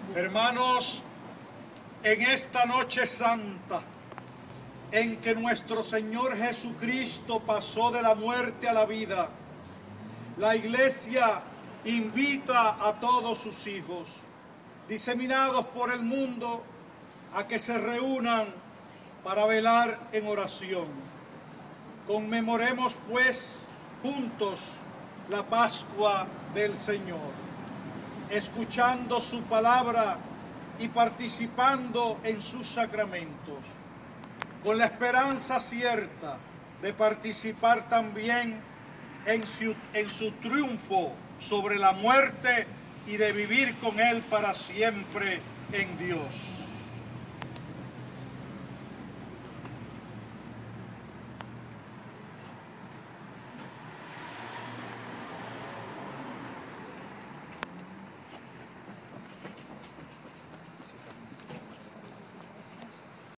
Hermanos, en esta noche santa, en que nuestro Señor Jesucristo pasó de la muerte a la vida, la Iglesia invita a todos sus hijos, diseminados por el mundo, a que se reúnan para velar en oración. Conmemoremos, pues, juntos la Pascua del Señor, escuchando su palabra y participando en sus sacramentos, con la esperanza cierta de participar también en su triunfo sobre la muerte y de vivir con Él para siempre en Dios.